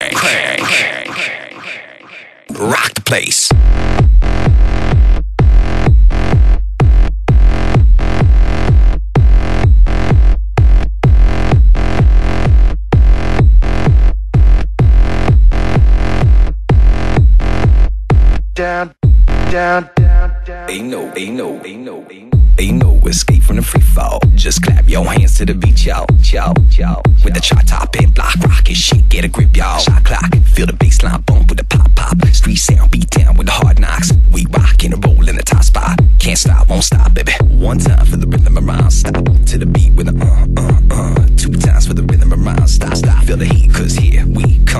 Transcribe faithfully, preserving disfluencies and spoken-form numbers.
Rock the place. Down, down, down, down. Ain't no, ain't no, ain't no, ain't no escape from the free fall. Just clap your hands to the beat, y'all, y'all, y'all. With the chart top and block rocket shit, get a grip, y'all. Shot clock, feel the baseline bump with the pop pop. Street sound beat down with the hard knocks. We rockin' and roll in the top spot. Can't stop, won't stop, baby. One time for the rhythm around, stop to the beat with a uh uh uh. Two times for the rhythm around, stop, stop. Feel the heat, cause here we come.